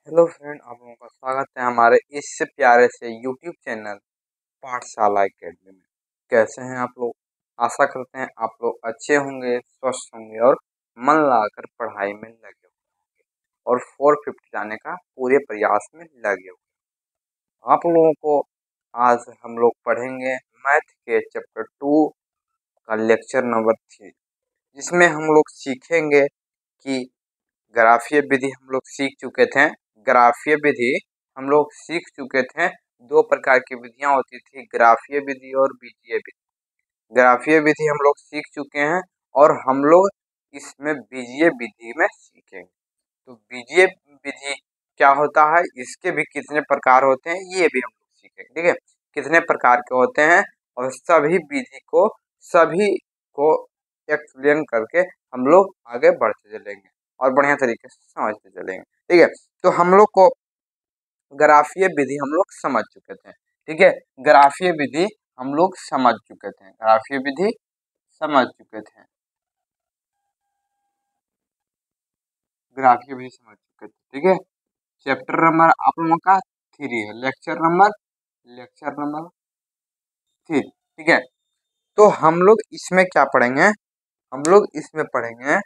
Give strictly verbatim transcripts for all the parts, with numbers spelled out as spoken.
Hello friend, आप लोगों का स्वागत है हमारे इस प्यारे से यूट्यूब चैनल पाठशाला एकेडमी में। कैसे हैं आप लोग? आशा करते हैं आप लोग अच्छे होंगे, स्वस्थ होंगे और मन लगाकर पढ़ाई में लगे होंगे और फोर फिफ्टी लाने का पूरे प्रयास में लगे हुए। आप लोगों को आज हम लोग पढ़ेंगे मैथ के चैप्टर टू का लेक्चर नंबर थ्री, जिसमें हम लोग सीखेंगे कि ग्राफीय विधि हम लोग सीख चुके थे। ग्राफीय विधि हम लोग सीख चुके थे। दो प्रकार की विधियां होती थी, ग्राफीय विधि और बीजीय विधि। ग्राफीय विधि हम लोग सीख चुके हैं और हम लोग इसमें बीजीय विधि में सीखेंगे। तो बीजीय विधि क्या होता है, इसके भी कितने प्रकार होते हैं, ये भी हम लोग सीखेंगे। ठीक है, कितने प्रकार के होते हैं और सभी विधि को सभी को एक्सप्लेन करके हम लोग आगे बढ़ते चलेंगे और बढ़िया तरीके से समझते चलेंगे। ठीक है, तो हम लोग को ग्राफीय विधि हम लोग समझ चुके थे। ठीक है, ग्राफीय विधि हम लोग समझ चुके थे ग्राफीय विधि समझ चुके थे ग्राफीय विधि समझ चुके थे। ठीक है, चैप्टर नंबर आप लोगों का थ्री है, lecture number lecture number three. ठीक है, तो हम लोग इसमें क्या पढ़ेंगे, हम लोग इसमें पढ़ेंगे,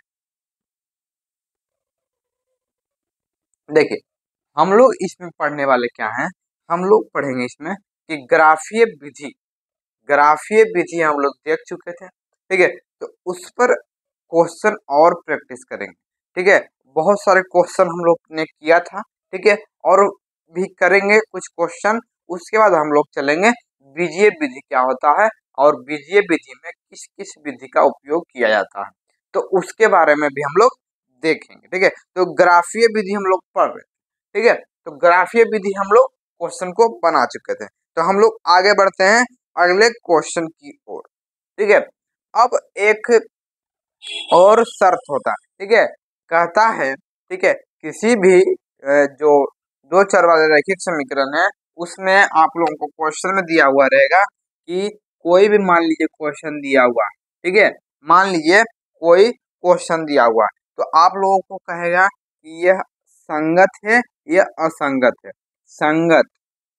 देखिए हम लोग इसमें पढ़ने वाले क्या हैं, हम लोग पढ़ेंगे इसमें कि ग्राफीय विधि ग्राफीय विधि हम लोग देख चुके थे। ठीक है, तो उस पर क्वेश्चन और प्रैक्टिस करेंगे। ठीक है, बहुत सारे क्वेश्चन हम लोग ने किया था। ठीक है, और भी करेंगे कुछ क्वेश्चन। उसके बाद हम लोग चलेंगे बीजीय विधि क्या होता है और बीजीय विधि में किस किस विधि का उपयोग किया जाता है, तो उसके बारे में भी हम लोग देखेंगे। ठीक है, तो ग्राफीय विधि हम लोग पढ़ रहे हैं। ठीक है, तो ग्राफीय विधि हम लोग क्वेश्चन को बना चुके थे। तो हम लोग आगे बढ़ते हैं अगले क्वेश्चन की ओर। ठीक है, अब एक और शर्त होता है। ठीक है, कहता है, ठीक है, किसी भी अ, जो दो चर वाले रैखिक समीकरण है उसमें आप लोगों को क्वेश्चन में दिया हुआ रहेगा कि कोई भी, मान लीजिए क्वेश्चन दिया हुआ है। ठीक है, मान लीजिए कोई क्वेश्चन दिया हुआ है, तो आप लोगों को कहेगा कि यह संगत है, यह असंगत है। संगत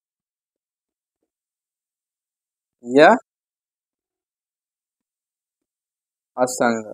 या असंगत,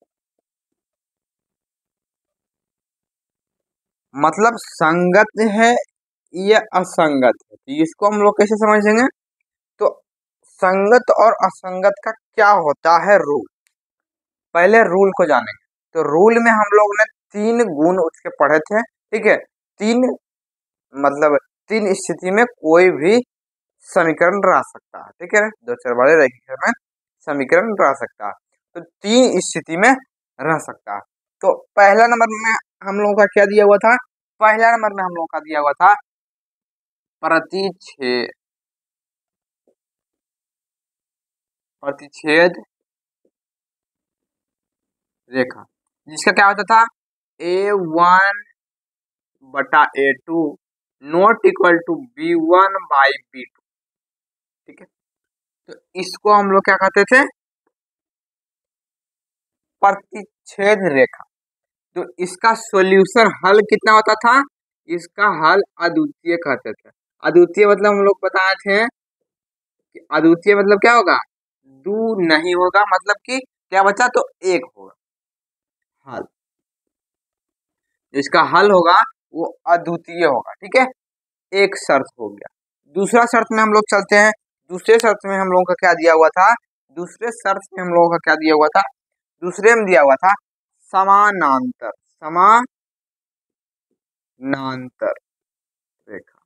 मतलब संगत है या असंगत है, तो इसको हम लोग कैसे समझेंगे? तो संगत और असंगत का क्या होता है रूल, पहले रूल को जानेंगे। तो रूल में हम लोग ने तीन गुण उसके पढ़े थे। ठीक है, तीन मतलब तीन स्थिति में कोई भी समीकरण रह सकता है। ठीक है, दो चर वाले रैखिक में समीकरण रह सकता है, तो तीन स्थिति में रह सकता है। तो पहला नंबर में हम लोगों का क्या दिया हुआ था, पहला नंबर में हम लोगों का दिया हुआ था प्रतिच्छेद प्रतिच्छेद रेखा, जिसका क्या होता था, ए वन बटा A two not equal to B one by B two. ठीक है, तो इसको हम लोग क्या कहते थे, प्रतिच्छेद रेखा। तो इसका सॉल्यूशन हल कितना होता था, इसका हल अद्वितीय कहते थे। अद्वितीय मतलब हम लोग बताए थे कि अद्वितीय मतलब क्या होगा, दो नहीं होगा, मतलब कि क्या बचा, तो एक होगा हल। इसका हल होगा वो अद्वितीय होगा। ठीक है, एक शर्त हो गया। दूसरा शर्त में हम लोग चलते हैं। दूसरे शर्त में हम लोगों का क्या दिया हुआ था, दूसरे शर्त में हम लोगों का क्या दिया हुआ था, दूसरे में दिया हुआ था समानांतर समानांतर रेखा।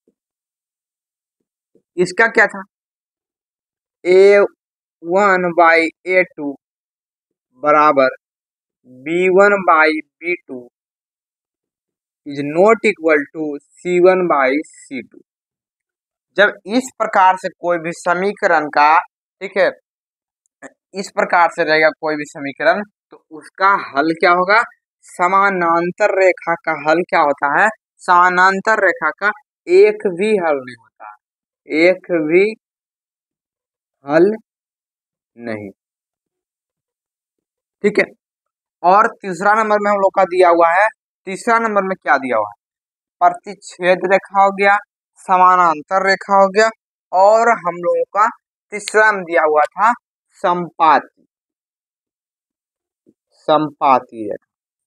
इसका क्या था, A one by A two बराबर B one by B two is not equal to C one by C two. जब इस प्रकार से कोई भी समीकरण का, ठीक है, इस प्रकार से रहेगा कोई भी समीकरण, तो उसका हल क्या होगा, समानांतर रेखा का हल क्या होता है, समानांतर रेखा का एक भी हल नहीं होता, एक भी हल नहीं। ठीक है, और तीसरा नंबर में हम लोग का दिया हुआ है, तीसरा नंबर में क्या दिया हुआ है, प्रतिच्छेद रेखा हो गया, समानांतर रेखा हो गया, और हम लोगों का तीसरा में दिया हुआ था संपाती, संपाती रेखा,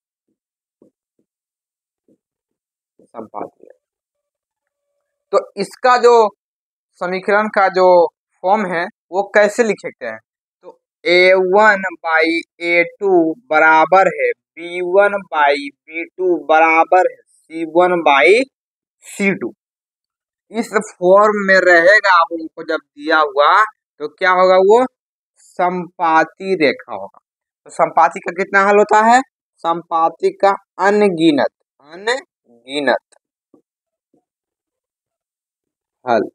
संपाती रेखा। तो इसका जो समीकरण का जो फॉर्म है वो कैसे लिखते हैं, तो A one by A two बराबर है B one by B two बराबर है C one by C two. इस फॉर्म में रहेगा आप लोगों को जब दिया हुआ तो क्या होगा, वो संपाती रेखा होगा। तो संपाती का कितना हल होता है, संपाती का अनगिनत, अनगिनत हल,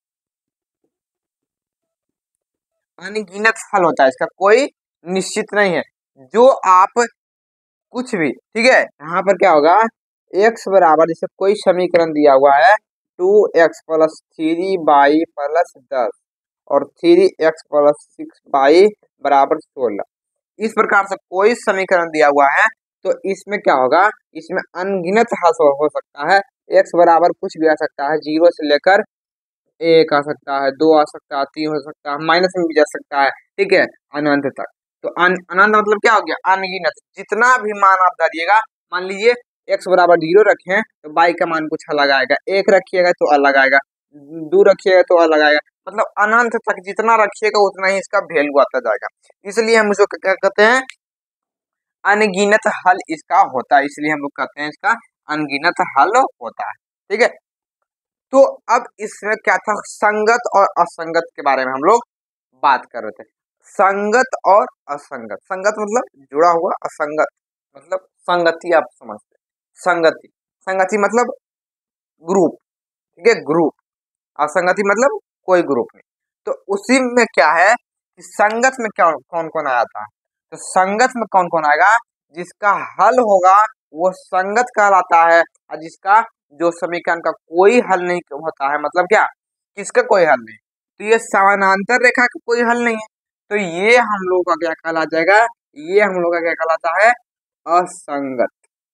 अनगिनत हल होता है, इसका कोई निश्चित नहीं है। जो आप कुछ भी, ठीक है, यहाँ पर क्या होगा, x बराबर, जैसे कोई समीकरण दिया हुआ है two x plus three y plus दस और three x plus six y बराबर सोलह, इस प्रकार से कोई समीकरण दिया हुआ है तो इसमें क्या होगा, इसमें अनगिनत हल हो सकता है। x बराबर कुछ भी आ सकता है, जीरो से लेकर एक आ सकता है, दो आ सकता है, तीन हो सकता है, माइनस में भी जा सकता है, ठीक है, अनंत तक। तो अन, अनंत मतलब क्या हो गया, अनगिनत, जितना भी मान आप डालिएगा, मान लीजिए x बराबर जीरो रखें तो y का मान कुछ अलग आएगा, एक रखिएगा तो अलग आएगा, दो रखिएगा तो अलग आएगा, मतलब अनंत तक जितना रखिएगा उतना ही इसका वैल्यू आता जाएगा। इसलिए हम उसको क्या कहते हैं, अनगिनत हल इसका होता है, इसलिए हम लोग कहते हैं इसका अनगिनत हल होता है, ठीक है। तो अब इसमें क्या था, संगत और असंगत के बारे में हम लोग बात कर रहे थे। संगत और असंगत, संगत मतलब जुड़ा हुआ, असंगत मतलब संगति, आप समझते, संगति, संगति मतलब ग्रुप, ठीक है, ग्रुप, असंगति मतलब कोई ग्रुप नहीं। तो उसी में क्या है कि संगत में क्या कौन कौन आया था, तो संगत में कौन कौन आएगा, जिसका हल होगा वो संगत कहलाता है, और जिसका जो समीकरण का कोई हल नहीं होता है, मतलब क्या, किसका कोई हल नहीं, तो ये समानांतर रेखा का कोई हल नहीं है, तो ये हम लोग का क्या कहला जाएगा, ये हम लोग का क्या कहलाता है, असंगत।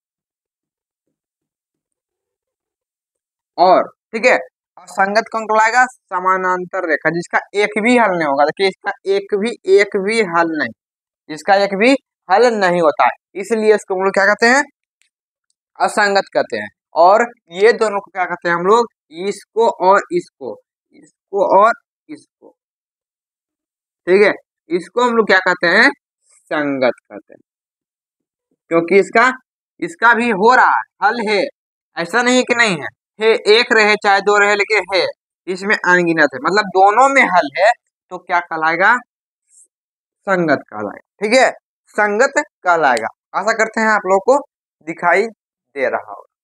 और ठीक है, असंगत कौन कहलाएगा, समानांतर रेखा, जिसका एक भी हल नहीं होगा, देखिए इसका एक भी एक भी हल नहीं, इसका एक भी हल नहीं होता है, इसलिए इसको हम लोग क्या कहते हैं, असंगत कहते हैं। और ये दोनों को क्या कहते हैं हम लोग, इसको और इसको, इसको और इसको, ठीक है, इसको हम लोग क्या कहते हैं, संगत कहते हैं, क्योंकि इसका इसका भी हो रहा है, हल है, ऐसा नहीं कि नहीं है, है, एक रहे चाहे दो रहे, लेकिन है, इसमें अनगिनत है, मतलब दोनों में हल है, तो क्या कहलाएगा, संगत कहलाएगा, ठीक है, संगत कहलाएगा। आशा करते हैं आप लोगों को दिखाई दे रहा होगा।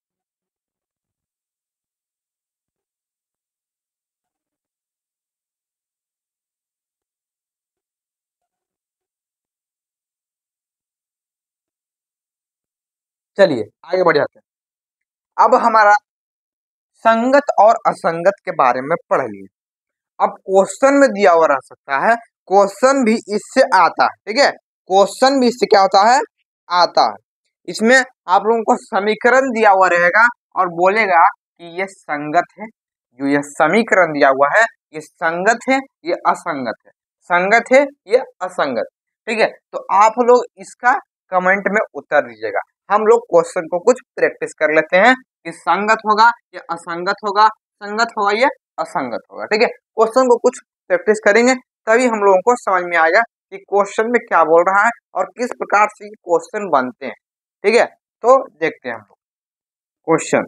चलिए आगे बढ़ जाते हैं। अब हमारा संगत और असंगत के बारे में पढ़ लिए। अब क्वेश्चन में दिया हुआ रह सकता है, क्वेश्चन भी इससे आता है, ठीक है, क्वेश्चन भी इससे क्या होता है, आता है। इसमें आप लोगों को समीकरण दिया हुआ रहेगा और बोलेगा कि ये संगत है, जो ये समीकरण दिया हुआ है ये संगत है, ये असंगत है, संगत है, ये असंगत, ठीक है। तो आप लोग इसका कमेंट में उत्तर दीजिएगा। हम लोग क्वेश्चन को कुछ प्रैक्टिस कर लेते हैं कि संगत होगा या असंगत होगा, संगत होगा या असंगत होगा, ठीक है। क्वेश्चन को कुछ प्रैक्टिस करेंगे तभी हम लोगों को समझ में आएगा कि क्वेश्चन में क्या बोल रहा है और किस प्रकार से क्वेश्चन बनते हैं, ठीक है। तो देखते हैं हम लोग क्वेश्चन।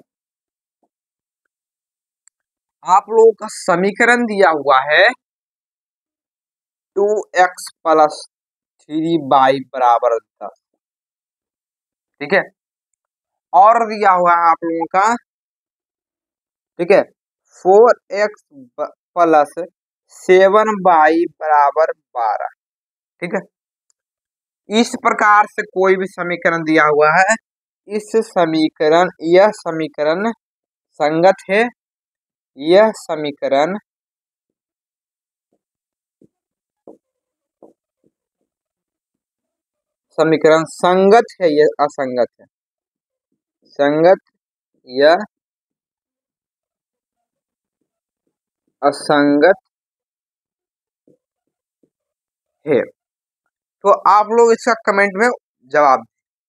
आप लोगों का समीकरण दिया हुआ है two x plus three y बराबर दस, ठीक है, और दिया हुआ है आप लोगों का, ठीक है, four x plus seven y बराबर बारह, ठीक है। इस प्रकार से कोई भी समीकरण दिया हुआ है, इस समीकरण, यह समीकरण संगत है, यह समीकरण समीकरण संगत है, यह असंगत है, संगत या असंगत है। तो आप लोग इसका कमेंट में जवाब।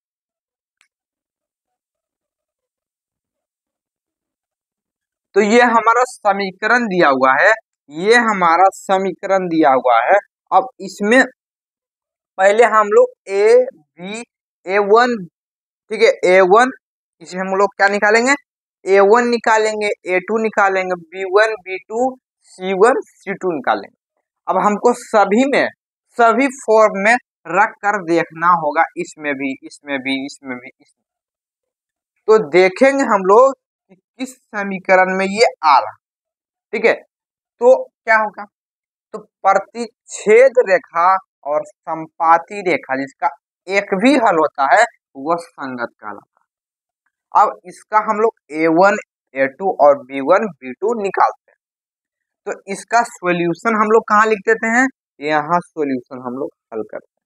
तो ये हमारा समीकरण दिया हुआ है, ये हमारा समीकरण दिया हुआ है। अब इसमें पहले हम लोग ए बी ए वन, ठीक है, ए वन, इसमें हम लोग क्या निकालेंगे, ए वन निकालेंगे, ए टू निकालेंगे, B one B two C one C two निकालेंगे। अब हमको सभी में, सभी फॉर्म में रख कर देखना होगा, इसमें भी इसमें भी इसमें भी इसमें। तो देखेंगे हम लोग कि किस समीकरण में ये आ रहा, ठीक है। तो क्या होगा, तो प्रतिच्छेद रेखा और संपाती रेखा जिसका एक भी हल होता है वह संगत कहलाता है। अब इसका हम लोग ए वन ए टू और बी वन बी टू निकालते हैं। तो इसका सॉल्यूशन हम लोग कहाँ लिख देते हैं, यहाँ सॉल्यूशन हम लोग हल करते हैं।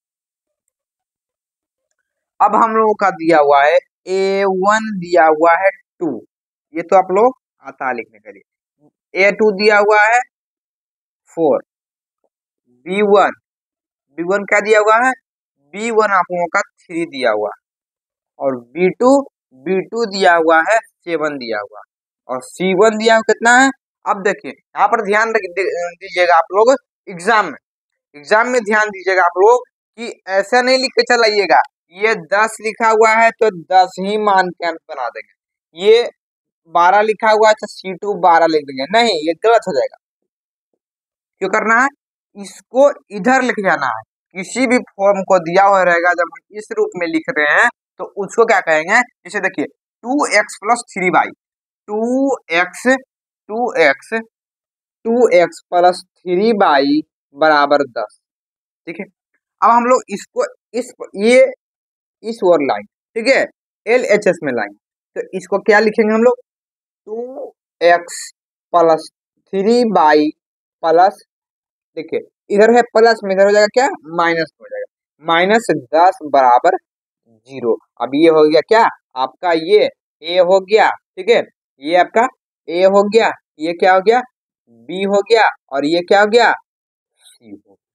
अब हम लोगों का दिया हुआ है ए वन दिया हुआ है टू, ये तो आप लोग आता है लिखने के लिए। ए टू दिया हुआ है four, B one B one क्या दिया हुआ है, बी वन आप लोगों का थ्री दिया हुआ है, और बी टू बी टू दिया हुआ है सेवन दिया हुआ, और सी वन दिया हुआ कितना है। अब देखिए यहाँ पर ध्यान दीजिएगा आप लोग, एग्जाम में एग्जाम में ध्यान दीजिएगा आप लोग कि ऐसा नहीं लिख के चलाइएगा, ये दस लिखा हुआ है तो दस ही मान के हम बना देंगे, ये बारह लिखा हुआ है तो सी टू बारह लिख देंगे, नहीं, ये गलत हो जाएगा। क्यों करना है, इसको इधर लिख जाना है। किसी भी फॉर्म को दिया हुआ रहेगा जब हम इस रूप में लिख रहे हैं तो उसको क्या कहेंगे, जैसे देखिए two x plus three y, two x two x two x plus three y बराबर दस, ठीक है। अब हम लोग इसको इस ये इस और लाइन, ठीक है, एल एच एस में लाइन, तो इसको क्या लिखेंगे हम लोग, two x plus three y plus, देखिए इधर है प्लस में, इधर हो जाएगा क्या, माइनस हो जाएगा, माइनस दस बराबर जीरो। अब ये हो गया क्या आपका, ये ए हो गया, ठीक है, ये आपका ए हो गया, ये क्या हो गया, बी हो गया, और ये क्या हो गया, सी हो गया।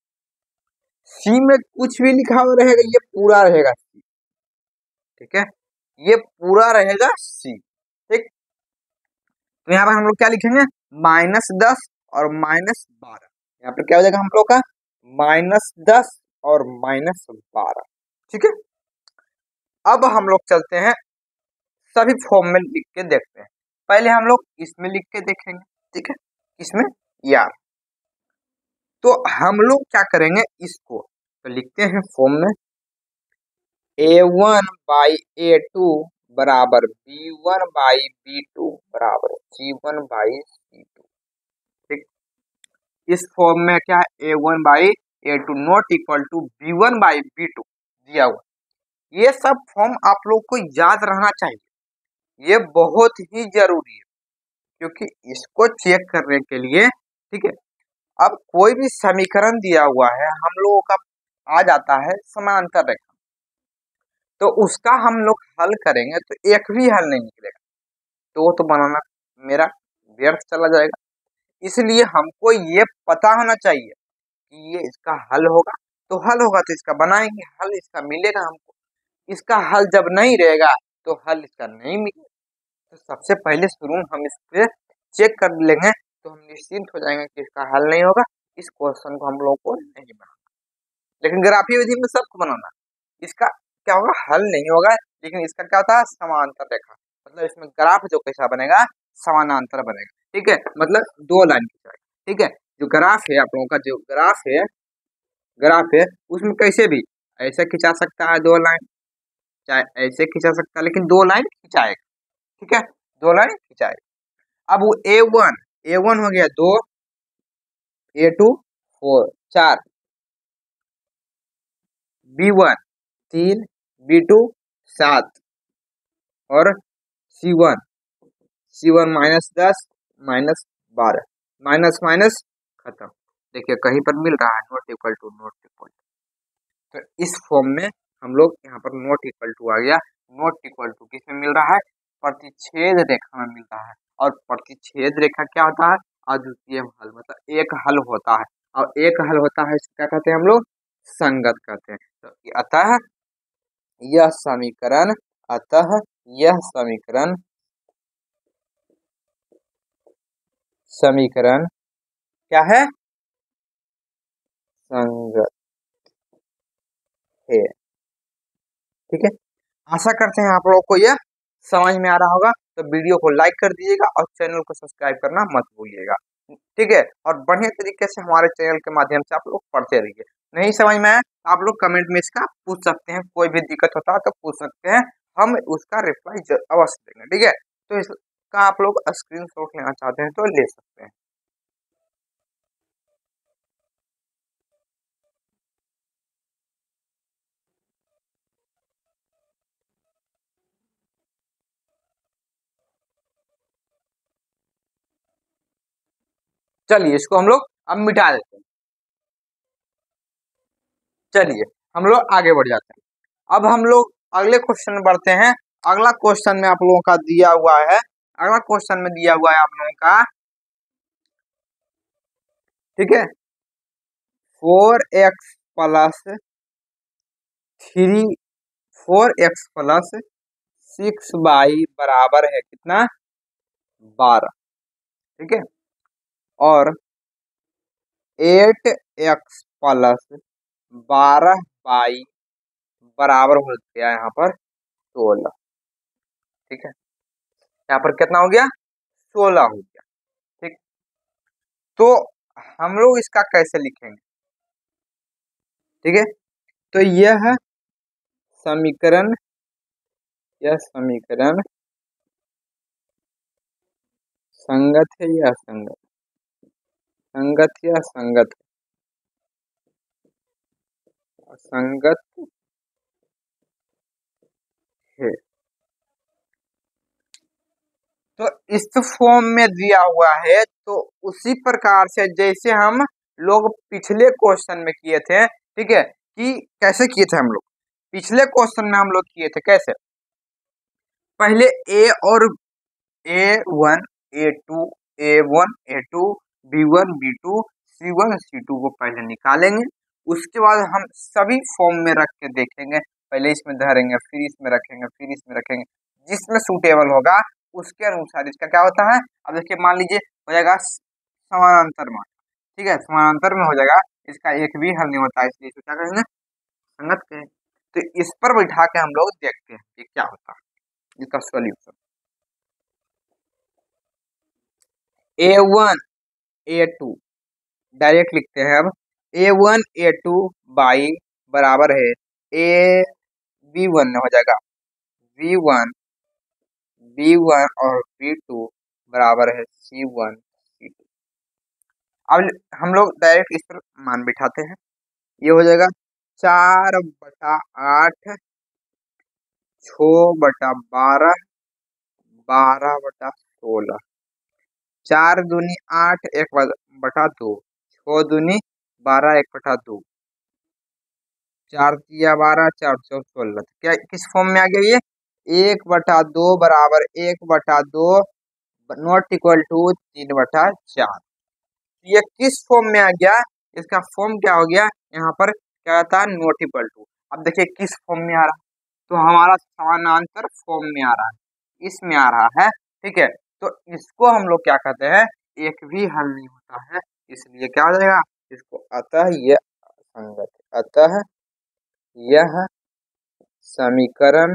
सी में कुछ भी लिखा हुआ रहेगा ये पूरा रहेगा सी, ठीक है, ये पूरा रहेगा सी, ठीक। तो यहाँ पर हम लोग क्या लिखेंगे, माइनस दस और माइनस बारह, यहाँ पर क्या हो जाएगा हम लोग का, माइनस दस और माइनस बारह, ठीक है। अब हम लोग चलते हैं सभी फॉर्म में लिख के देखते हैं। पहले हम लोग इसमें लिख के देखेंगे, ठीक है, इसमें यार। तो हम लोग क्या करेंगे, इसको तो लिखते हैं फॉर्म में, A one by A two बराबर B one by B two बराबर C one by C two, ठीक। इस फॉर्म में क्या है, A one by A two not equal to B one by B two दिया हुआ। ये सब फॉर्म आप लोग को याद रहना चाहिए, ये बहुत ही जरूरी है, क्योंकि इसको चेक करने के लिए, ठीक है। अब कोई भी समीकरण दिया हुआ है हम लोगों का आ जाता है समांतर रेखा, तो उसका हम लोग हल करेंगे तो एक भी हल नहीं निकलेगा, तो वो तो बनाना मेरा व्यर्थ चला जाएगा। इसलिए हमको ये पता होना चाहिए कि ये इसका हल होगा, तो हल होगा तो इसका बनाएंगे, हल इसका मिलेगा हमको। इसका हल जब नहीं रहेगा तो हल इसका नहीं मिलेगा। तो सबसे पहले शुरू में हम इस पे चेक कर लेंगे तो हम निश्चिंत हो जाएंगे कि इसका हल नहीं होगा, इस क्वेश्चन को हम लोग को नहीं बनाना। लेकिन ग्राफीय विधि में सबको बनाना, इसका क्या होगा, हल नहीं होगा, लेकिन इसका क्या होता है, समांतर रेखा, मतलब इसमें ग्राफ जो कैसा बनेगा, समानांतर बनेगा, ठीक है, मतलब दो लाइन खिंचाएगा, ठीक है। जो ग्राफ है आप लोगों का, जो ग्राफ है ग्राफ है उसमें कैसे भी ऐसे खिंचा सकता है दो लाइन, चाहे ऐसे खिंचा सकता है, लेकिन दो लाइन खिंचाएगा, ठीक है, दो लाइन खिंचाएगा। अब वो ए वन ए वन हो गया दो, ए टू फोर चार, बी वन तीन, बी टू सात, और C one C one minus दस माइनस बारह, माइनस माइनस खत्म। देखिए कहीं पर मिल रहा है not equal to, not equal to, तो इस फॉर्म में हम लोग यहाँ पर नॉट इक्वल टू आ गया। नॉट इक्वल टू किस में मिल रहा है, प्रतिच्छेद रेखा में मिल रहा है, और प्रतिच्छेद रेखा क्या होता है, अद्वितीय हल, मतलब एक हल होता है, और एक हल होता है इसको क्या कहते हैं हम लोग, संगत कहते हैं। तो अतः यह समीकरण अतः यह समीकरण समीकरण क्या है, संगत है। ठीक है, आशा करते हैं आप लोगों को यह समझ में आ रहा होगा। तो वीडियो को लाइक कर दीजिएगा और चैनल को सब्सक्राइब करना मत भूलिएगा। ठीक है, और बढ़िया तरीके से हमारे चैनल के माध्यम से आप लोग पढ़ते रहिए। नहीं समझ में आया तो आप लोग कमेंट में इसका पूछ सकते हैं, कोई भी दिक्कत होता है तो पूछ सकते हैं, हम उसका रिप्लाई अवश्य देंगे। ठीक है, तो इसका आप लोग स्क्रीन शॉट लेना चाहते हैं तो ले सकते हैं। चलिए इसको हम लोग अब मिटा देते हैं। चलिए हम लोग आगे बढ़ जाते हैं। अब हम लोग अगले क्वेश्चन में बढ़ते हैं। अगला क्वेश्चन में आप लोगों का दिया हुआ है, अगला क्वेश्चन में दिया हुआ है आप लोगों का, ठीक है, four x plus three four x plus six y बराबर है कितना, बारह। ठीक है, और एट एक्स प्लस बारह वाई बराबर हो गया यहाँ पर सोलह। ठीक है, यहाँ पर कितना हो गया, सोलह हो गया। ठीक, तो हम लोग इसका कैसे लिखेंगे। ठीक है, तो यह समीकरण यह समीकरण संगत है या असंगत, संगत या संगत असंगत है। तो इस फॉर्म में दिया हुआ है, तो उसी प्रकार से जैसे हम लोग पिछले क्वेश्चन में किए थे। ठीक है, कि कैसे किए थे हम लोग, पिछले क्वेश्चन में हम लोग किए थे कैसे, पहले ए और A one A two A one A two B one B two C one C two को पहले निकालेंगे। उसके बाद हम सभी फॉर्म में रख के देखेंगे, पहले इसमें धरेंगे, फिर इसमें रखेंगे, फिर इसमें रखेंगे, जिसमें सूटेबल होगा उसके अनुसार इसका क्या होता है। अब देखिए मान लीजिए हो जाएगा समानांतर में, ठीक है, समानांतर में हो जाएगा, इसका एक भी हल नहीं होता है, इसलिए इसको क्या कहेंगे, संगत कहेंगे। तो इस पर बैठा के हम लोग देखते हैं कि क्या होता है इसका solution. A one A two direct लिखते हैं। अब A one A two by बराबर है ए बी वन हो जाएगा बी वन बी वन और बी टू बराबर है सी वन सी टू। अब हम लोग डायरेक्ट इस पर मान बिठाते हैं, ये हो जाएगा चार बटा आठ, छ बटा बारह, बारह बटा सोलह, चार दूनी आठ, एक बटा दो, छो दूनी बारह, एक बटा दो, चार तिया बारह, चार चौ सोलह। क्या किस फॉर्म में आ गया ये, एक बटा दो बराबर एक बटा दो नॉट इक्वल टू तीन बटा चार। ये किस फॉर्म में आ गया, इसका फॉर्म क्या हो गया, यहाँ पर क्या था, नॉट इक्वल टू। अब देखिए किस फॉर्म में आ रहा है, तो हमारा समानांतर फॉर्म में आ रहा है, इसमें आ रहा है। ठीक है, तो इसको हम लोग क्या कहते हैं, एक भी हल नहीं होता है, इसलिए क्या हो जाएगा इसको, अतः यह असंगत, अतः यह समीकरण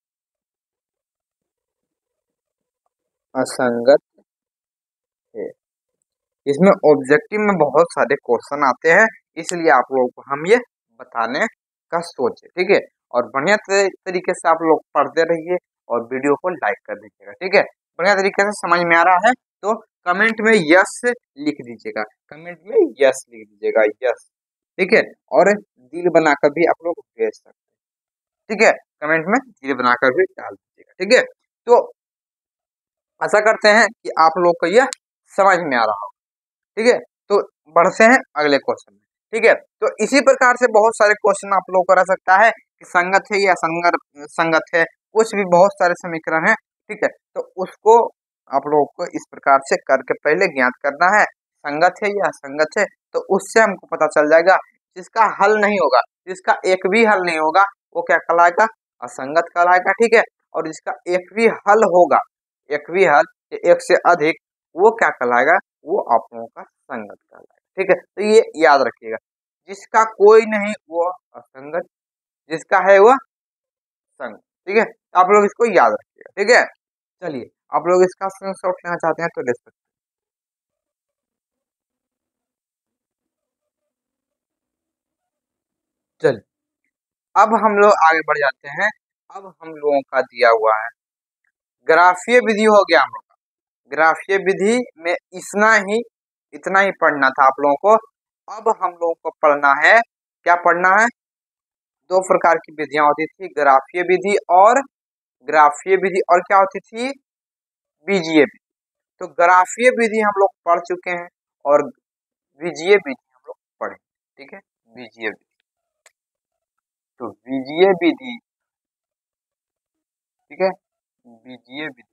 असंगत है। इसमें ऑब्जेक्टिव में बहुत सारे क्वेश्चन आते हैं, इसलिए आप लोगों को हम ये बताने का सोचे। ठीक है, और बढ़िया तरीके से आप लोग पढ़ते रहिए और वीडियो को लाइक कर दीजिएगा। ठीक है, बढ़िया तरीके से समझ में आ रहा है तो कमेंट में यस लिख दीजिएगा, कमेंट में यस लिख दीजिएगा, यस। ठीक है, और दिल बनाकर भी आप लोग भेज सकते हैं। ठीक है, कमेंट में दिल बनाकर भी डाल दीजिएगा। ठीक है, तो आशा करते हैं कि आप लोग को यह समझ में आ रहा हो। ठीक है, तो बढ़ते हैं अगले क्वेश्चन में। ठीक है, तो इसी प्रकार से बहुत सारे क्वेश्चन आप लोग को रह सकता है कि संगत है या संगत संगत है, कुछ भी बहुत सारे समीकरण है। ठीक है, तो उसको आप लोगों को इस प्रकार से करके पहले ज्ञात करना है, संगत है या असंगत है, तो उससे हमको पता चल जाएगा। जिसका हल नहीं होगा, जिसका एक भी हल नहीं होगा, वो क्या कहलाएगा? असंगत कहलाएगा। ठीक है, और जिसका एक भी हल होगा, एक भी हल एक से अधिक, वो क्या कहलाएगा? वो आप लोगों का संगत कहलाएगा। ठीक है, तो ये याद रखिएगा, जिसका कोई नहीं वो असंगत, जिसका है वो संगत। ठीक है, आप लोग इसको याद रखिएगा। ठीक है, चलिए आप लोग इसका स्क्रीनशॉट लेना चाहते हैं तो ले सकते हैं। चलिए अब हम लोग आगे बढ़ जाते हैं। अब हम लोगों का दिया हुआ है ग्राफीय विधि हो गया हम लोग का। ग्राफीय विधि में इतना ही इतना ही पढ़ना था आप लोगों को। अब हम लोगों को पढ़ना है, क्या पढ़ना है? दो प्रकार की विधियां होती थी, ग्राफीय विधि और ग्राफीय विधि और क्या होती थी? बीजीय विधि। तो ग्राफीय विधि हम लोग पढ़ चुके हैं और बीजीय विधि हम लोग पढ़े। ठीक है, बीजीय विधि। तो बीजीय विधि, ठीक है, बीजीय विधि,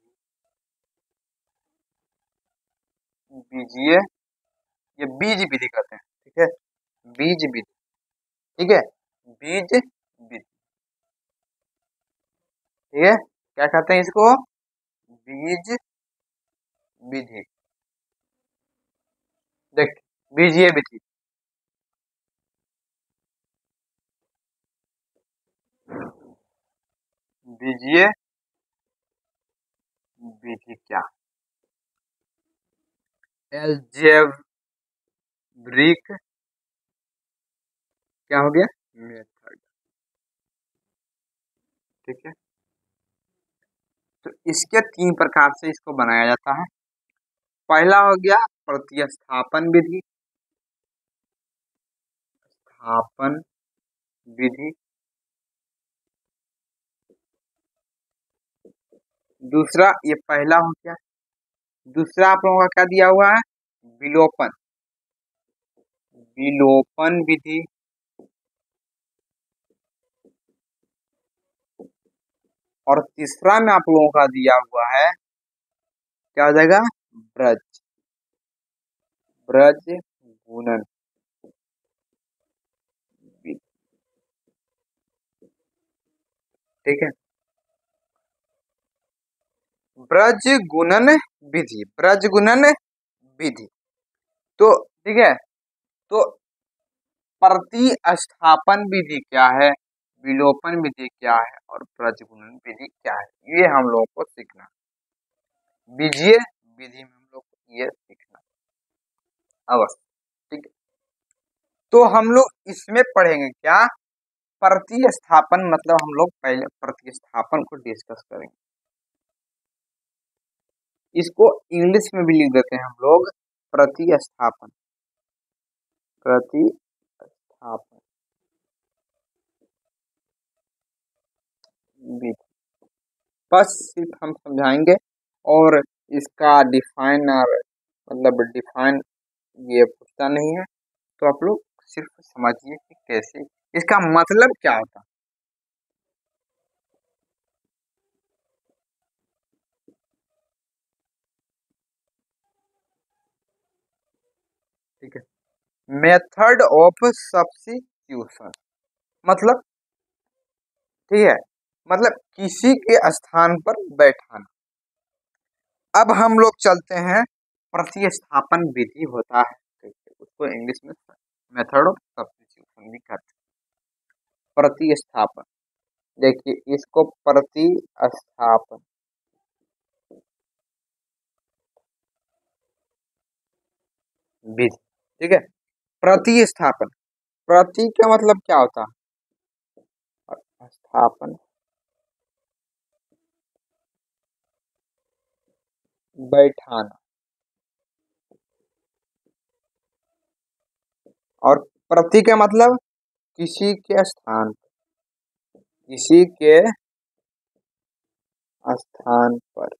बीजीय, ये बीज विधि कहते हैं। ठीक है, बीज विधि। ठीक है, बीज विधि। ठीक है, क्या कहते हैं इसको? बीज विधि। देख, बीजीय विधि, बीजीय विधि क्या? एल्जेब्रिक, क्या हो गया? मेथड। ठीक है, तो इसके तीन प्रकार से इसको बनाया जाता है। पहला हो गया प्रतिस्थापन विधि, स्थापन विधि। दूसरा, ये पहला हो गया। दूसरा आप लोगों का क्या दिया हुआ है? विलोपन, विलोपन विधि। और तीसरा में आप लोगों का दिया हुआ है, क्या हो जाएगा? ब्रज, ब्रज गुणन विधि। ठीक है, ब्रज गुणन विधि, ब्रज गुणन विधि। तो ठीक है, तो प्रतिस्थापन विधि क्या है, विलोपन विधि क्या है और ब्रज गुणन विधि क्या है, ये हम लोगों को सीखना है। बीजीय विधि में हम लोग को ये सीखना अवश्य। ठीक है, तो हम लोग इसमें पढ़ेंगे क्या? प्रतिस्थापन, मतलब हम लोग पहले प्रतिस्थापन को डिस्कस करेंगे। इसको इंग्लिश में भी लिख देते हैं हम लोग, प्रतिस्थापन, प्रतिस्थापन विधि। बस सिर्फ हम समझाएंगे और इसका डिफाइन और मतलब डिफाइन ये पूछता नहीं है, तो आप लोग सिर्फ समझिए कि कैसे इसका मतलब क्या होता है। ठीक है, मेथड ऑफ सब्स्टिट्यूशन, मतलब ठीक है, मतलब किसी के स्थान पर बैठाना। अब हम लोग चलते हैं, प्रतिस्थापन विधि होता है कैसे, उसको इंग्लिश में मेथड ऑफ सब्स्टिट्यूशन भी कहते हैं। प्रतिस्थापन, देखिए इसको प्रतिस्थापन विधि। ठीक है, प्रतिस्थापन, प्रति का मतलब क्या होता है? और स्थापन, बैठाना। और प्रति का मतलब किसी के स्थान, किसी के स्थान पर।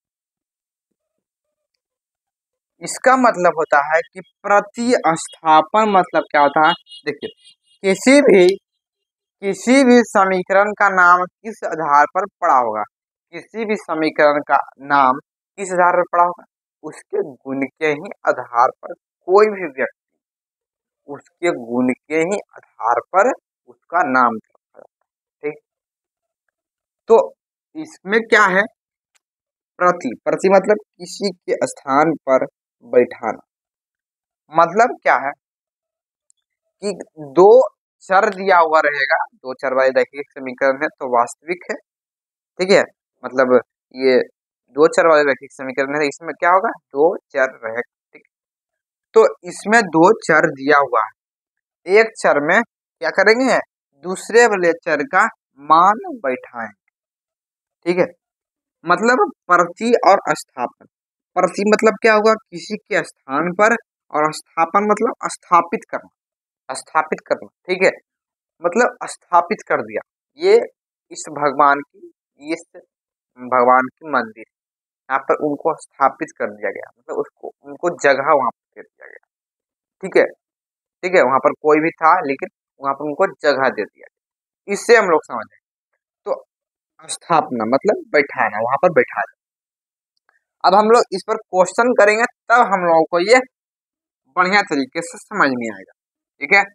इसका मतलब होता है कि प्रतिस्थापन मतलब क्या होता है? देखिए, किसी भी किसी भी समीकरण का नाम किस आधार पर पड़ा होगा, किसी भी समीकरण का नाम किस आधार पर पड़ा होगा? उसके गुण के ही आधार पर कोई भी व्यक्ति उसके गुण के ही आधार पर उसका नाम रखा जाता है। ठीक, तो इसमें क्या है? प्रति, प्रति मतलब किसी के स्थान पर बैठाना। मतलब क्या है कि दो चर दिया हुआ रहेगा, दो चर वाले रैखिक समीकरण है तो वास्तविक है। ठीक है, मतलब ये दो चर वाले रैखिक समीकरण है, इसमें क्या होगा? दो चर रहे। ठीक, तो इसमें दो चर दिया हुआ है, एक चर में क्या करेंगे? दूसरे वाले चर का मान बैठाएं। ठीक है, मतलब प्रति और स्थापन। प्रति मतलब क्या होगा? किसी के स्थान पर, और स्थापन मतलब स्थापित करना, स्थापित करना। ठीक है, मतलब स्थापित कर दिया। ये इस भगवान की, इस भगवान की मंदिर, यहाँ पर उनको स्थापित कर दिया गया, मतलब उसको उनको जगह वहां पर दे दिया गया। ठीक है, ठीक है, वहां पर कोई भी था लेकिन वहां पर उनको जगह दे दिया गया। इससे हम लोग समझे। तो स्थापना मतलब बैठाना, वहां पर बैठा दिया। अब हम लोग इस पर क्वेश्चन करेंगे तब हम लोगों को ये बढ़िया तरीके से समझ में आएगा। ठीक है,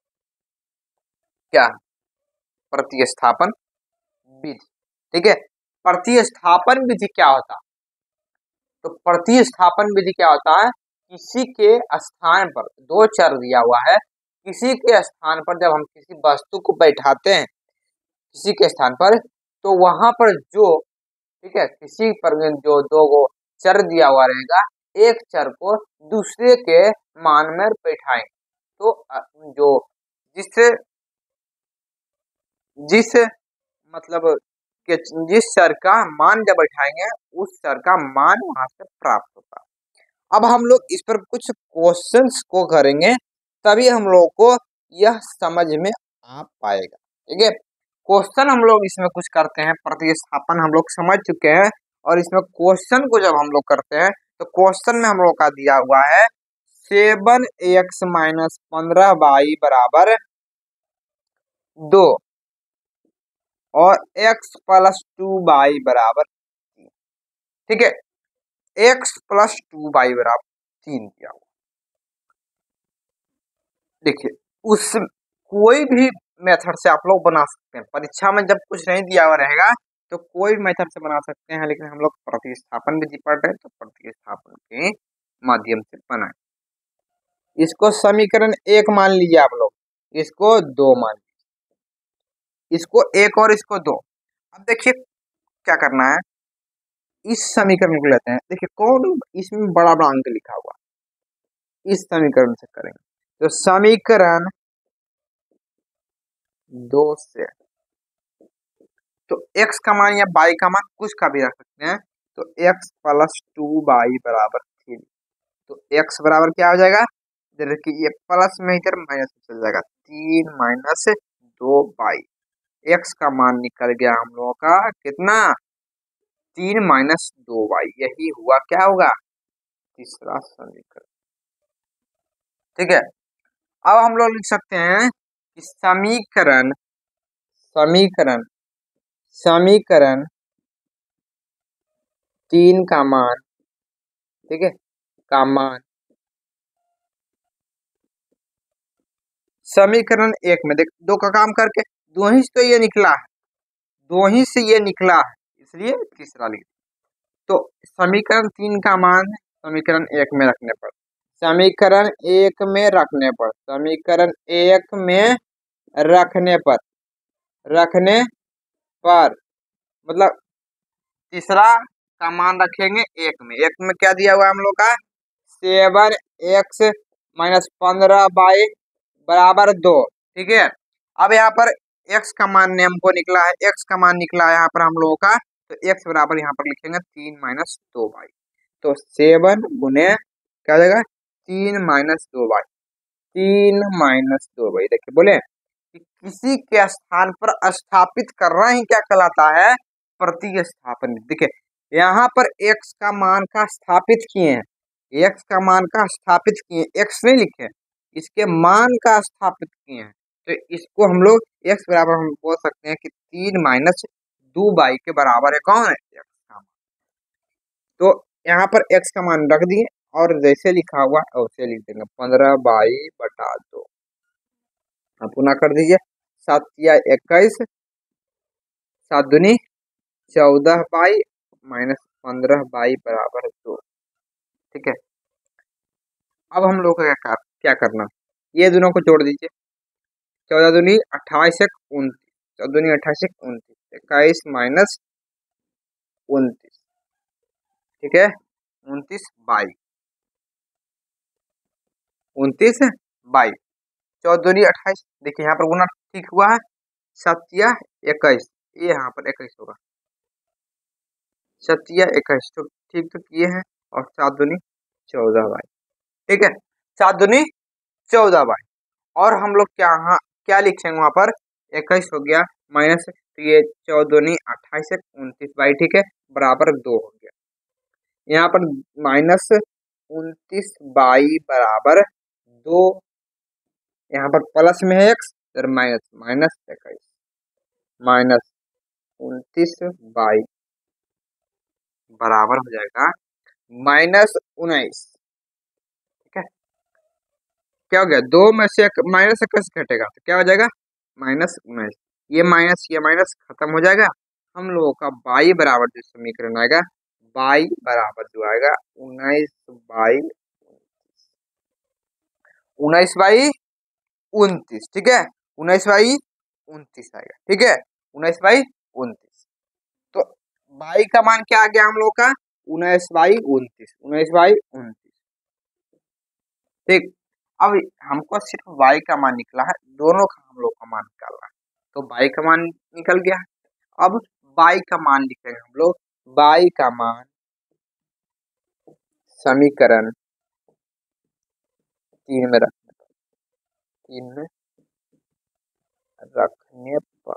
क्या? प्रतिस्थापन विधि। ठीक है, प्रतिस्थापन विधि क्या होता है? तो प्रतिस्थापन विधि क्या होता है? किसी के स्थान पर, दो चर दिया हुआ है, किसी के स्थान पर जब हम किसी वस्तु को बैठाते हैं किसी के स्थान पर, तो वहां पर जो, ठीक है, किसी पर जो दो गो चर दिया हुआ रहेगा, एक चर को दूसरे के मान में बैठाएंगे। तो अ, जो जिस जिस मतलब कि जिस चर का मान जब बैठाएंगे उस चर का मान वहां से प्राप्त होता है। अब हम लोग इस पर कुछ क्वेश्चंस को करेंगे तभी हम लोग को यह समझ में आ पाएगा। ठीक है, क्वेश्चन हम लोग इसमें कुछ करते हैं। प्रतिस्थापन हम लोग समझ चुके हैं, और इसमें क्वेश्चन को जब हम लोग करते हैं तो क्वेश्चन में हम लोग का दिया हुआ है सेवन एक्स माइनस पंद्रह वाई बराबर दो और x प्लस टू वाई बराबर तीन। ठीक है, x प्लस टू वाई बराबर तीन दिया हुआ। देखिए, उस कोई भी मेथड से आप लोग बना सकते हैं। परीक्षा में जब कुछ नहीं दिया हुआ रहेगा तो कोई भी मेथड से बना सकते हैं, लेकिन हम लोग प्रतिस्थापन विधि पढ़ रहे हैं तो प्रतिस्थापन के माध्यम से बनाए। इसको समीकरण एक मान लीजिए आप लोग, इसको दो मान लीजिए, इसको एक और इसको दो। अब देखिए क्या करना है, इस समीकरण को लेते हैं। देखिए कौन इसमें बड़ा बड़ा अंक लिखा हुआ, इस समीकरण से करेंगे। तो समीकरण दो से तो x का मान या y का मान कुछ का भी रख सकते हैं। तो x प्लस टू वाई बराबर थ्री। तो x बराबर क्या हो जाएगा? देखिए ये प्लस में इधर माइनस में चल जाएगा, तीन माइनस दो वाई। x का मान निकल गया हम लोगों का कितना? तीन माइनस दो वाई। यही हुआ, क्या होगा? तीसरा समीकरण। ठीक है, अब हम लोग लिख सकते हैं कि समीकरण समीकरण समीकरण तीन का मान, ठीक है, का मान समीकरण एक में देख, दो का काम करके दो ही से तो ये निकला है, दो ही से ये निकला है, इसलिए तीसरा लिख। तो समीकरण तीन का मान समीकरण एक में रखने पर, समीकरण एक में रखने पर समीकरण एक में रखने पर रखने पर मतलब तीसरा का मान रखेंगे एक में। एक में क्या दिया हुआ है हम लोग का? सेवन एक्स माइनस पंद्रह बाई बराबर दो। ठीक है, अब यहाँ पर x का मान ने हमको निकला है, x का मान निकला है यहाँ पर हम लोगों का। तो x बराबर यहाँ पर लिखेंगे तीन माइनस दो बाई। तो सेवन गुने क्या हो जाएगा? तीन माइनस दो बाई, तीन माइनस दो बाई। देखिए बोले कि किसी के स्थान पर स्थापित करना ही क्या कहलाता है? प्रतिस्थापन। देखिए यहाँ पर x का मान का स्थापित किए हैं, x का मान का स्थापित किए, x नहीं लिखे, इसके मान का स्थापित किए हैं। तो इसको हम लोग x बराबर हम बोल सकते हैं कि तीन माइनस दो बाई के बराबर है। कौन है? x का मान। तो यहाँ पर x का मान रख दिए और जैसे लिखा हुआ है वैसे लिख देंगे, पंद्रह बाई बटा दो। अब पुनः कर दीजिए, सात या इक्कीस, सात दूनी चौदह बाई माइनस पंद्रह बाई बराबर दो। ठीक है, अब हम लोग को क्या कर, क्या करना, ये दोनों को जोड़ दीजिए, चौदह दूनी अट्ठाईस एक उनतीस, चौदह दूनी अट्ठाईस एक उनतीस, इक्कीस माइनस उनतीस, ठीक है, उनतीस बाई उनतीस बाई चौदह दूनी अट्ठाईस। देखिए यहाँ पर गुना ठीक हुआ है, सत्या इक्कीस, ये यहाँ पर इक्कीस होगा, सत्या इक्कीस तो ठीक तो किए हैं, और सात दूनी चौदह बाई, ठीक है, सात दूनी चौदह बाई, और हम लोग क्या यहाँ क्या लिखेंगे, वहां पर इक्कीस हो गया माइनस, तो ये चौदह दूनी अट्ठाईस एक उनतीस बाई, ठीक है, बराबर दो हो गया। यहाँ पर माइनस उनतीस बाई बराबर दो, यहाँ पर प्लस में है एक्स, फिर माइनस, माइनस इक्कीस माइनस उनतीस बाई बराबर हो जाएगा माइनस उन्नीस। ठीक है, क्या हो गया, दो में से माइनस इक्कीस घटेगा तो क्या हो जाएगा, माइनस उन्नीस, ये माइनस ये माइनस खत्म हो जाएगा। हम लोगों का बाई बराबर जो समीकरण आएगा, बाई बराबर जो आएगा उन्नीस बाई उन्नीस बाई उनतीस, ठीक है, उन्नीस बाई उनतीस आएगा, ठीक है, उन्नीस बाई उनतीस। तो बाई का मान क्या आ गया हम लोग का, उन्नीस बाई उनतीस, उन्नीस बाई उनतीस, ठीक। अब हमको सिर्फ बाई का मान निकला है, दोनों का हम लोग का मान निकालना है, तो बाई का मान निकल गया। अब बाई का मान लिखेंगे हम लोग, बाई का मान समीकरण तीन में रखने पर, तीन में रखने पर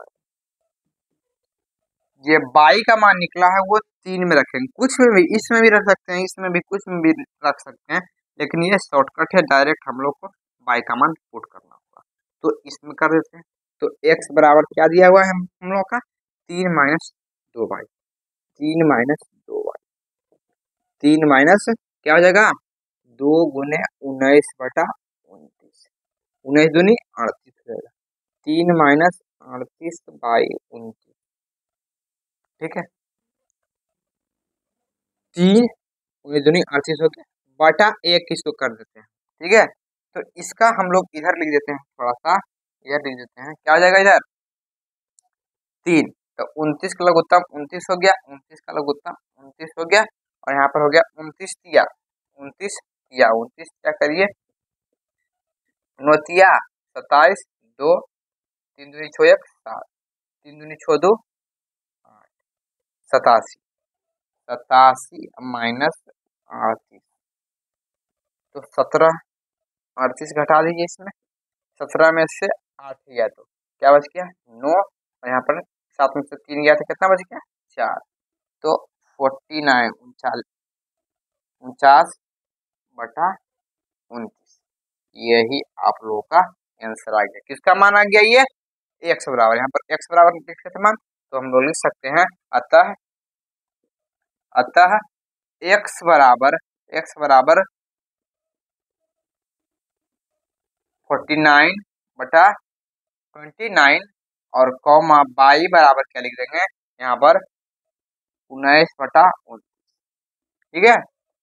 ये बाई का मान निकला है वो तीन में रखेंगे, कुछ में भी, इसमें भी रख सकते हैं, इसमें भी, कुछ में भी रख सकते हैं, लेकिन ये शॉर्टकट है, डायरेक्ट हम लोग को बाई का मान पुट करना होगा, तो इसमें कर देते हैं। तो x बराबर क्या दिया हुआ है हम हम लोग का, तीन माइनस दो बाई, तीन माइनस दो बाई, तीन माइनस क्या हो जाएगा, दो गुने उन्नीस बटा उनतीस, उन्नीस दूनी अड़तीस हो जाएगा, तीन माइनस अड़तीस बाई उनतीस, ठीक है, तीन उन्नीस दूनी अड़तीस हो गया, बटा एक इसको कर देते हैं, ठीक है, तो इसका हम लोग इधर लिख देते हैं, थोड़ा सा इधर लिख देते हैं, क्या हो जाएगा इधर, तीन, तो उनतीस का लघुत्तम उनतीस हो गया, उनतीस का लघुत्तम उनतीस हो गया, और यहाँ पर हो गया उनतीस तिया, उनतीस तिया, उनतीस क्या करिए, नौतिया सत्ताईस, दो, तीन दूनी छो एक सात, तीन दूनी छो दो आठ, सतासी, सतासी माइनस अड़तीस, तो सत्रह, अड़तीस घटा दीजिए इसमें, सत्रह में से आठ गया तो क्या बच गया, नौ, और यहाँ पर सात में से तीन गया तो कितना बच गया, चार, तो फोर्टी नाइन उनचास उनचास बटा उनतीस, यही आप लोगों का आंसर आ गया। किसका मान आ गया, ये एक्स बराबर, यहाँ पर एक्स बराबर लिख सकते मान, तो हम लोग लिख सकते हैं, अतः अतः एक्स बराबर एक्स बराबर फोर्टी नाइन बटा ट्वेंटी नाइन, और कॉमा बाई बराबर क्या लिख देंगे यहाँ पर, उन्नीस बटा उनतीस, ठीक है,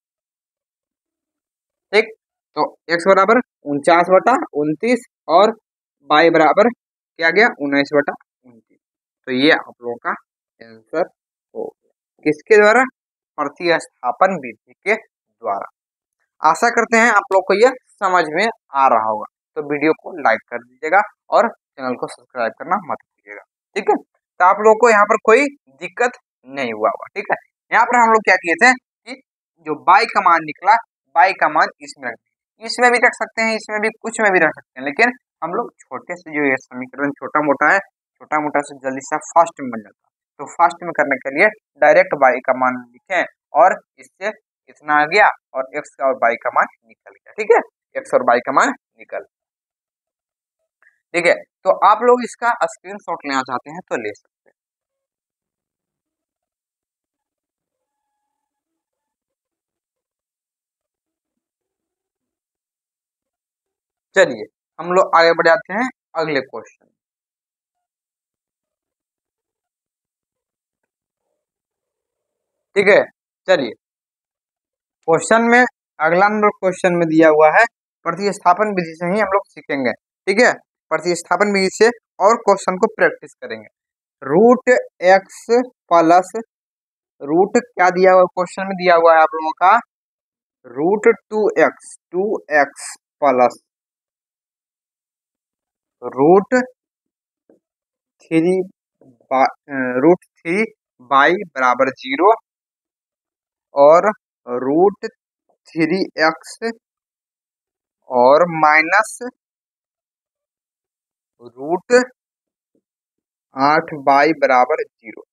ठीक, तो x बराबर उनचास बटा उनतीस, और बाई बराबर क्या गया, उन्नीस बटा उनतीस, तो ये आप लोगों का आंसर हो गया, किसके द्वारा, प्रतिस्थापन विधि के द्वारा। आशा करते हैं आप लोग को यह समझ में आ रहा होगा, तो वीडियो को लाइक कर दीजिएगा और चैनल को सब्सक्राइब करना मत भूलिएगा, ठीक है, तो आप लोग को यहाँ पर कोई दिक्कत नहीं हुआ होगा, ठीक है। यहाँ पर हम लोग क्या किए थे कि जो बाई का मान निकला, बाई का मान इसमें रख, इसमें भी रख सकते हैं, इसमें भी, कुछ में भी रख सकते हैं, लेकिन हम लोग छोटे से जो ये समीकरण छोटा मोटा है, छोटा मोटा से जल्दी से फास्ट में बन जाता है, तो फास्ट में करने के लिए डायरेक्ट बाई का मान लिखें, और इससे इतना आ गया, और एक्स और बाई का मान निकल गया, ठीक है, एक्स और बाई का मान निकल, ठीक है, तो आप लोग इसका स्क्रीनशॉट लेना चाहते हैं तो ले सकते हैं। चलिए हम लोग आगे बढ़ जाते हैं अगले क्वेश्चन। ठीक है, चलिए क्वेश्चन में अगला नंबर क्वेश्चन में दिया हुआ है प्रतिस्थापन विधि से ही हम लोग सीखेंगे। ठीक है, प्रतिस्थापन विधि से और क्वेश्चन को प्रैक्टिस करेंगे। रूट एक्स प्लस रूट क्या दिया हुआ क्वेश्चन में दिया हुआ है आप लोगों का, root two x two x plus root three root three y बराबर जीरो और रूट थ्री एक्स और माइनस रूट आठ बाई बराबर जीरो।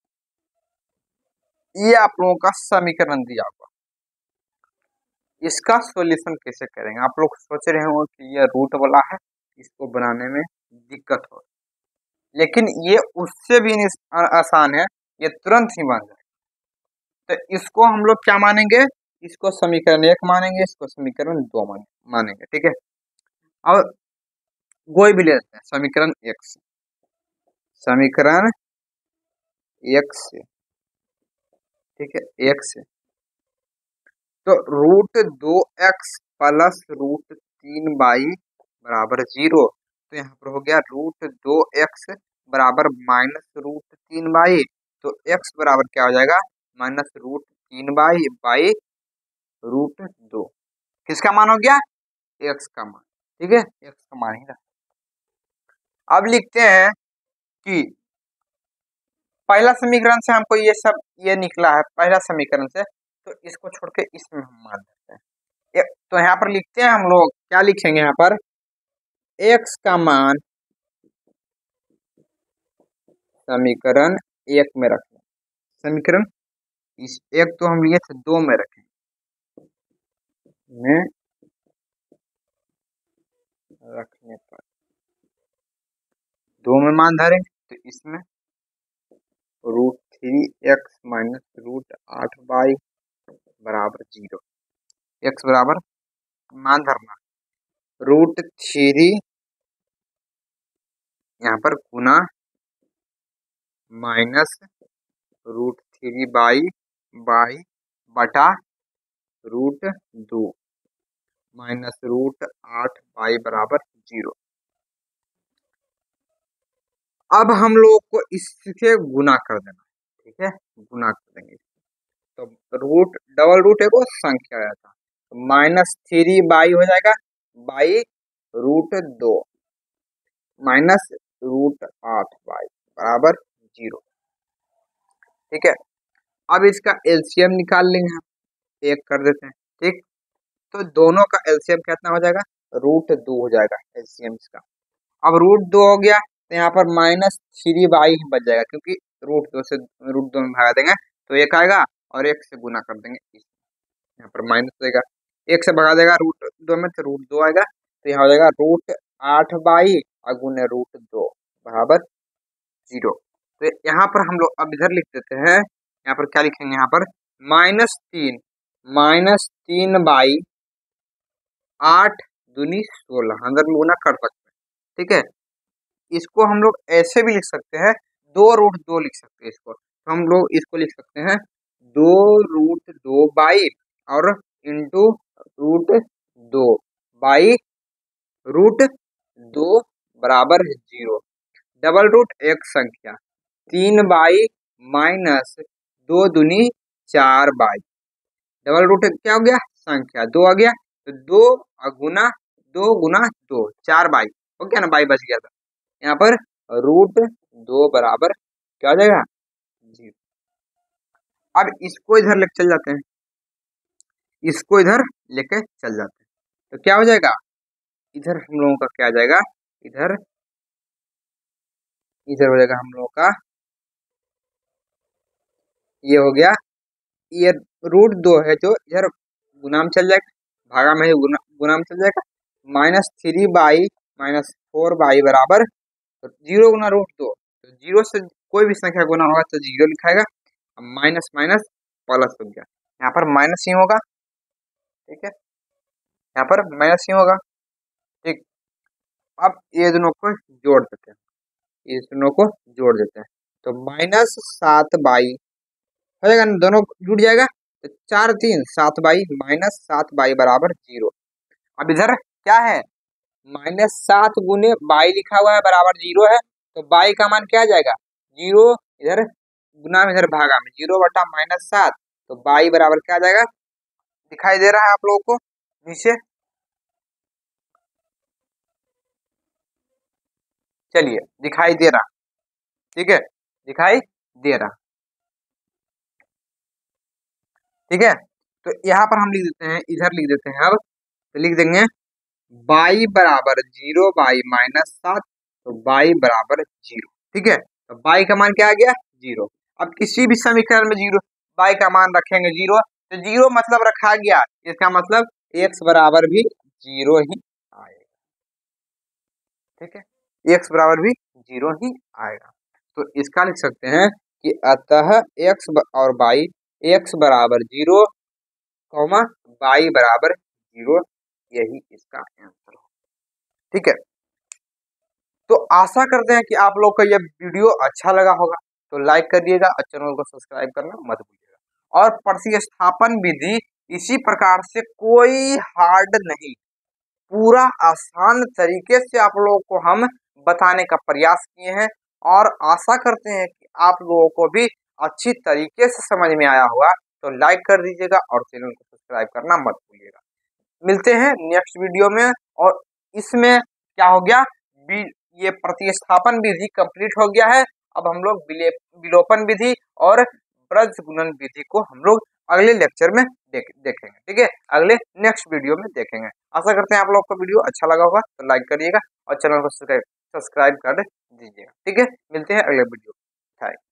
ये आप लोगों का समीकरण दिया हुआ। इसका सॉल्यूशन कैसे करेंगे? आप लोग सोच रहे होंगे कि ये रूट वाला है, इसको बनाने में दिक्कत हो, लेकिन ये उससे भी आसान है, ये तुरंत ही बन जाए। तो इसको हम लोग क्या मानेंगे, इसको समीकरण एक मानेंगे, इसको समीकरण दो मानेंगे। ठीक है, अब कोई भी ले लेते हैं समीकरण एक से, समीकरण एक से, ठीक है, एक से तो रूट दो एक्स प्लस रूट तीन बाई बराबर जीरो। तो यहाँ पर हो गया रूट दो एक्स बराबर माइनस रूट तीन बाई, तो एक्स बराबर क्या हो जाएगा, माइनस रूट तीन बाई बाई रूट दो। किसका मान हो गया, एक्स का मान। ठीक है, एक्स का मान ही रहा। अब लिखते हैं कि पहला समीकरण से हमको ये सब ये निकला है पहला समीकरण से, तो इसको छोड़ के इसमें हम मान देते हैं। तो यहाँ पर लिखते हैं हम लोग, क्या लिखेंगे यहाँ पर, x का मान समीकरण एक में रखें, समीकरण इस एक तो हम लिए थे दो में रखें, में रखने पर दो में मान धरेंगे, तो इसमें root three x minus root आठ बाई बराबर जीरो। एक्स बराबर मान धरना रूट थ्री यहाँ पर गुना minus root three y by बटा रूट दो माइनस रूट आठ बाई बराबर जीरो। अब हम लोग को इससे गुना कर देना। ठीक है, गुना कर देंगे तो रूट डबल रूट है वो संख्या आया था, तो माइनस थ्री बाई हो जाएगा बाई रूट दो माइनस रूट आठ बाई बराबर जीरो। ठीक है, अब इसका एलसीएम निकाल लेंगे हम, एक कर देते हैं। ठीक, तो दोनों का एलसीएम कितना हो जाएगा, रूट दो हो जाएगा एलसीएम इसका। अब रूट दो हो गया तो यहाँ पर माइनस थ्री बाई ही बच जाएगा, क्योंकि रूट दो से रूट दो में भगा देंगे तो एक आएगा और एक से गुना कर देंगे, यहाँ पर माइनस देगा, एक से भगा देगा रूट दो में तो रूट दो आएगा, तो यहाँ हो जाएगा रूट आठ बाई अगुने रूट दो बराबर जीरो। तो यहाँ पर हम लोग अब इधर लिख देते हैं, यहाँ पर क्या लिखेंगे, यहाँ पर माइनस तीन माइनस तीन बाई आठ दूनी सोलह, अंदर में गुना कर सकते हैं। ठीक है, इसको हम लोग ऐसे भी लिख सकते हैं, दो रूट दो लिख सकते हैं इसको, तो हम लोग इसको लिख सकते हैं दो रूट दो बाई और इंटू रूट दो बाई रूट दो बराबर जीरो। डबल रूट एक संख्या तीन बाई माइनस दो दूनी चार बाई, डबल रूट क्या हो गया, संख्या दो आ गया, तो दो गुना दो गुना दो चार बाई हो गया ना, बाई बच गया था। यहाँ पर रूट दो बराबर क्या हो जाएगा, जीरो। अब इसको इधर लेके चल जाते हैं, इसको इधर लेके चल जाते हैं, तो क्या हो जाएगा, इधर हम लोगों का क्या आ जाएगा, इधर इधर हो जाएगा हम लोगों का, ये हो गया, ये रूट दो है जो इधर गुना में चल जाएगा, भागा में ही गुना गुना में चल जाएगा, minus three y minus four y बराबर तो जीरो गुना रूट दो, तो जीरो से कोई भी संख्या गुना होगा तो जीरो लिखाएगा, माइनस माइनस प्लस हो गया, यहाँ पर माइनस ही होगा। ठीक है, यहाँ पर माइनस ही होगा। ठीक, अब ये दोनों को जोड़ देते हैं, ये दोनों को जोड़ देते हैं तो माइनस सात बाई हो जाएगा ना, दोनों जुड़ जाएगा तो चार तीन सात बाई माइनस सात बाई बराबर जीरो। अब इधर क्या है, माइनस सात गुने बाई लिखा हुआ है बराबर जीरो है, तो बाई का मान क्या आ जाएगा जीरो, इधर गुना में इधर भागा में, जीरो बटा माइनस सात, तो बाई बराबर क्या आ जाएगा, दिखाई दे रहा है आप लोगों को नीचे। चलिए दिखाई दे रहा, ठीक है, दिखाई दे रहा, ठीक है। तो यहाँ पर हम लिख देते हैं, इधर लिख देते हैं, अब तो लिख देंगे बाई बराबर जीरो बाई माइनस सात, तो बाई बराबर जीरो, ठीक है। तो बाई का मान क्या आ गया जीरो। अब किसी भी समीकरण में जीरो बाई का मान रखेंगे जीरो, तो जीरो मतलब रखा गया, इसका मतलब एक्स बराबर भी जीरो ही आएगा, ठीक है, एक्स बराबर भी जीरो ही आएगा। तो इसका लिख सकते हैं कि अतः एक्स और बाई, एक्स बराबर जीरो कौमा बाई बराबर जीरो, यही इसका आंसर हो, ठीक है। तो आशा करते हैं कि आप लोग को यह वीडियो अच्छा लगा होगा, तो लाइक करिएगा और चैनल को सब्सक्राइब करना मत भूलिएगा। और प्रतिस्थापन विधि इसी प्रकार से कोई हार्ड नहीं, पूरा आसान तरीके से आप लोगों को हम बताने का प्रयास किए हैं, और आशा करते हैं कि आप लोगों को भी अच्छी तरीके से समझ में आया होगा। तो लाइक कर दीजिएगा और चैनल को सब्सक्राइब करना मत भूलिएगा। मिलते हैं नेक्स्ट वीडियो में। और इसमें क्या हो गया, ये प्रतिस्थापन विधि कंप्लीट हो गया है। अब हम लोग विलोपन विधि और ब्रज गुणन विधि को हम लोग अगले लेक्चर में देख, देखेंगे, ठीक है, अगले नेक्स्ट वीडियो में देखेंगे। आशा करते हैं आप लोग को वीडियो अच्छा लगा होगा, तो लाइक करिएगा और चैनल को सब्सक्राइब कर दीजिएगा, ठीक है। मिलते हैं अगले वीडियो।